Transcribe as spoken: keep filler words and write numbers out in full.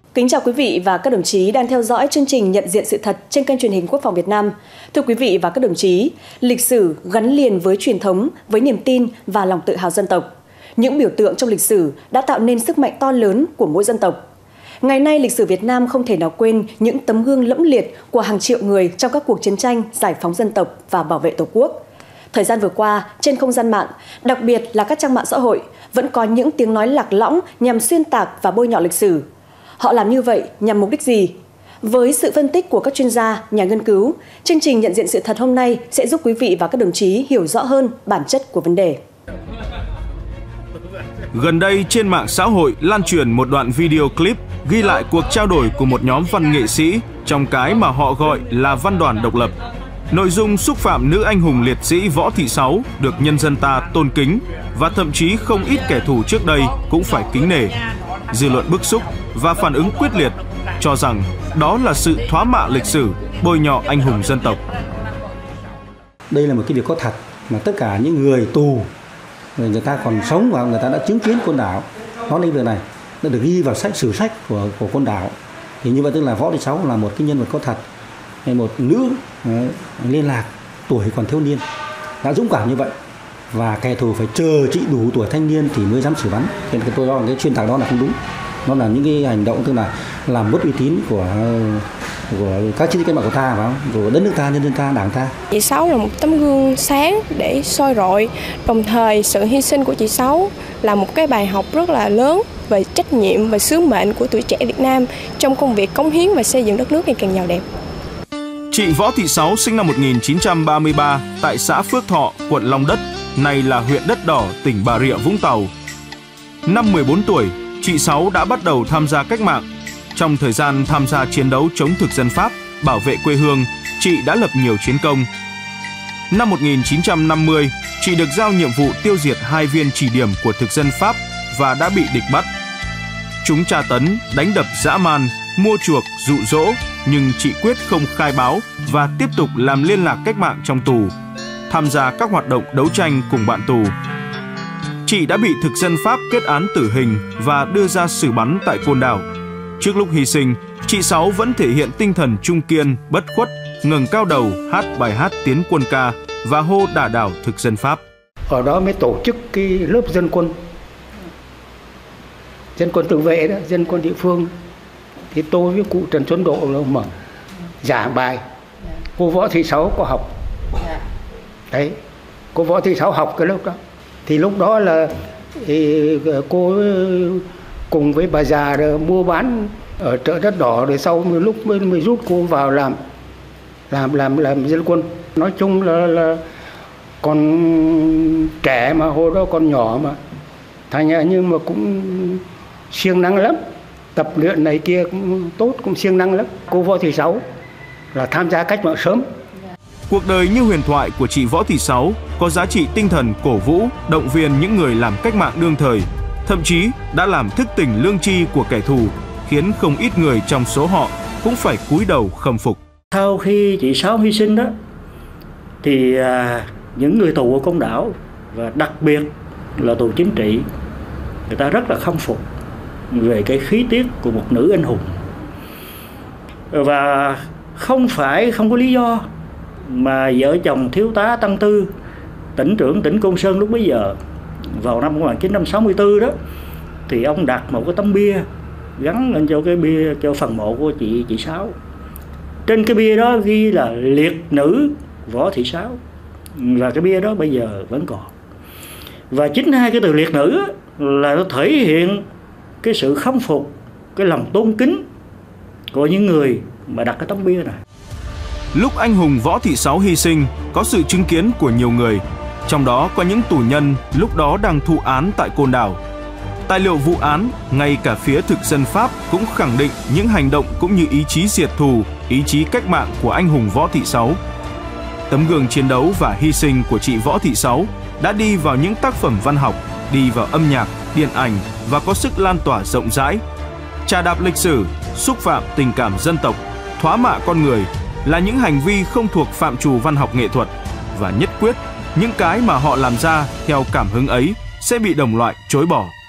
Kính chào quý vị và các đồng chí đang theo dõi chương trình Nhận diện sự thật trên kênh truyền hình Quốc phòng Việt Nam. Thưa quý vị và các đồng chí, lịch sử gắn liền với truyền thống, với niềm tin và lòng tự hào dân tộc. Những biểu tượng trong lịch sử đã tạo nên sức mạnh to lớn của mỗi dân tộc. Ngày nay, lịch sử Việt Nam không thể nào quên những tấm gương lẫm liệt của hàng triệu người trong các cuộc chiến tranh, giải phóng dân tộc và bảo vệ Tổ quốc. Thời gian vừa qua, trên không gian mạng, đặc biệt là các trang mạng xã hội, vẫn có những tiếng nói lạc lõng nhằm xuyên tạc và bôi nhọ lịch sử. Họ làm như vậy nhằm mục đích gì? Với sự phân tích của các chuyên gia, nhà nghiên cứu, chương trình Nhận diện sự thật hôm nay sẽ giúp quý vị và các đồng chí hiểu rõ hơn bản chất của vấn đề. Gần đây, trên mạng xã hội lan truyền một đoạn video clip ghi lại cuộc trao đổi của một nhóm văn nghệ sĩ trong cái mà họ gọi là văn đoàn độc lập. Nội dung xúc phạm nữ anh hùng liệt sĩ Võ Thị Sáu được nhân dân ta tôn kính và thậm chí không ít kẻ thù trước đây cũng phải kính nể. Dư luận bức xúc và phản ứng quyết liệt, cho rằng đó là sự thoá mạ lịch sử, bôi nhọ anh hùng dân tộc. Đây là một cái việc có thật mà tất cả những người tù, người ta còn sống và người ta đã chứng kiến Côn Đảo, nói đến việc này đã được ghi vào sách sử sách của của Côn Đảo. Thì như vậy tức là Võ Thị Sáu là một cái nhân vật có thật, một nữ liên lạc tuổi còn thiếu niên đã dũng cảm như vậy, và kẻ thù phải chờ chị đủ tuổi thanh niên thì mới dám xử bắn. Cho nên tôi cho rằng cái xuyên tạc đó là không đúng. Nó là những cái hành động tức là làm mất uy tín của của các chiến sĩ cách mạng của ta, phải không? Của đất nước ta, nhân dân ta, đảng ta. Chị Sáu là một tấm gương sáng để soi rọi, đồng thời sự hy sinh của chị Sáu là một cái bài học rất là lớn về trách nhiệm và sứ mệnh của tuổi trẻ Việt Nam trong công việc cống hiến và xây dựng đất nước ngày càng giàu đẹp. Chị Võ Thị Sáu sinh năm một nghìn chín trăm ba mươi ba tại xã Phước Thọ, quận Long Đất, nay là huyện Đất Đỏ, tỉnh Bà Rịa Vũng Tàu. Năm mười bốn tuổi, chị Sáu đã bắt đầu tham gia cách mạng. Trong thời gian tham gia chiến đấu chống thực dân Pháp, bảo vệ quê hương, chị đã lập nhiều chiến công. Năm một nghìn chín trăm năm mươi, chị được giao nhiệm vụ tiêu diệt hai viên chỉ điểm của thực dân Pháp và đã bị địch bắt. Chúng tra tấn, đánh đập dã man, mua chuộc, dụ dỗ, nhưng chị quyết không khai báo và tiếp tục làm liên lạc cách mạng trong tù, tham gia các hoạt động đấu tranh cùng bạn tù. Chị đã bị thực dân Pháp kết án tử hình và đưa ra xử bắn tại Côn Đảo. Trước lúc hy sinh, chị Sáu vẫn thể hiện tinh thần trung kiên, bất khuất, ngẩng cao đầu hát bài hát tiến quân ca và hô đả đảo thực dân Pháp. Ở đó mới tổ chức cái lớp dân quân, dân quân tự vệ đó, dân quân địa phương. Thì tôi với cụ Trần Xuân Độ là mở giảng bài. Cô Võ Thị Sáu có học. Đấy, cô Võ Thị Sáu học cái lúc đó. Thì lúc đó là thì cô cùng với bà già mua bán ở chợ Đất Đỏ, rồi sau một lúc mới, mới rút cô vào làm làm làm làm dân quân. Nói chung là, là còn trẻ mà, hồi đó còn nhỏ mà, thành ra nhưng mà cũng siêng năng lắm, tập luyện này kia cũng tốt, cũng siêng năng lắm. Cô Võ Thị Sáu là tham gia cách mạng sớm. Cuộc đời như huyền thoại của chị Võ Thị Sáu có giá trị tinh thần cổ vũ, động viên những người làm cách mạng đương thời, thậm chí đã làm thức tỉnh lương tri của kẻ thù, khiến không ít người trong số họ cũng phải cúi đầu khâm phục. Sau khi chị Sáu hy sinh đó, thì à, những người tù ở Côn Đảo và đặc biệt là tù chính trị, người ta rất là khâm phục về cái khí tiết của một nữ anh hùng. Và không phải không có lý do mà vợ chồng thiếu tá Tăng Tư, tỉnh trưởng tỉnh Côn Sơn lúc bấy giờ, vào năm một nghìn chín trăm sáu mươi tư đó, thì ông đặt một cái tấm bia gắn lên cho cái bia, cho phần mộ của chị chị Sáu. Trên cái bia đó ghi là liệt nữ Võ Thị Sáu, và cái bia đó bây giờ vẫn còn. Và chính hai cái từ liệt nữ là nó thể hiện cái sự khâm phục, cái lòng tôn kính của những người mà đặt cái tấm bia này. Lúc anh hùng Võ Thị Sáu hy sinh, có sự chứng kiến của nhiều người, trong đó có những tù nhân lúc đó đang thụ án tại Côn Đảo. Tài liệu vụ án, ngay cả phía thực dân Pháp cũng khẳng định những hành động cũng như ý chí diệt thù, ý chí cách mạng của anh hùng Võ Thị Sáu. Tấm gương chiến đấu và hy sinh của chị Võ Thị Sáu đã đi vào những tác phẩm văn học, đi vào âm nhạc, điện ảnh và có sức lan tỏa rộng rãi. Chà đạp lịch sử, xúc phạm tình cảm dân tộc, thoá mạ con người là những hành vi không thuộc phạm trù văn học nghệ thuật, và nhất quyết những cái mà họ làm ra theo cảm hứng ấy sẽ bị đồng loại chối bỏ.